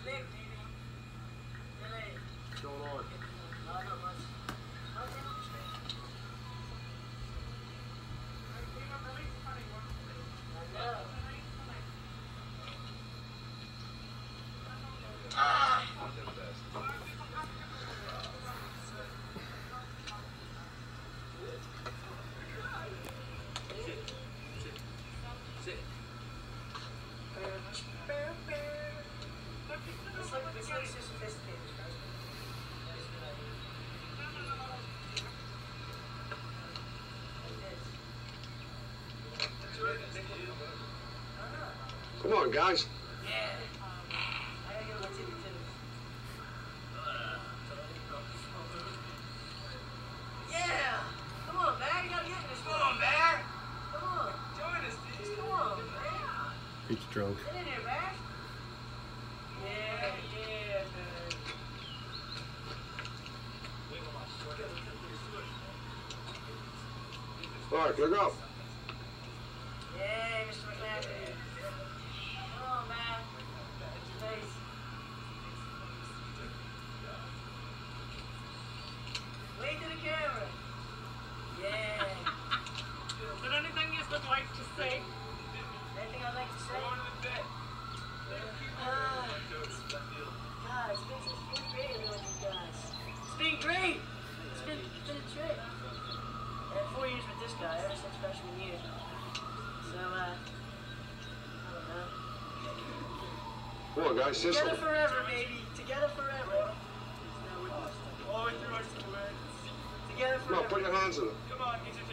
What's going on? Come on, guys. Yeah! Come on, Bear. You gotta get in this. Come on, Bear. Come on. Join us, dude. Come on, man. He's drunk. Get in here, Bear. Yeah, man. All right, look up. Yeah, Mr. McLaughlin. Come on, man. Nice. Wave to the camera. Yeah. Is there anything you would like to say? Anything I'd like to say? God, it's been great with you guys. It's been great. It's been a trip. I had 4 years with this guy ever since freshman year. So, I don't know. Come on, guys, system. Together forever, baby. Together forever. All the way through our school, man. Together Come on, forever. put your hands in it. Come on, get your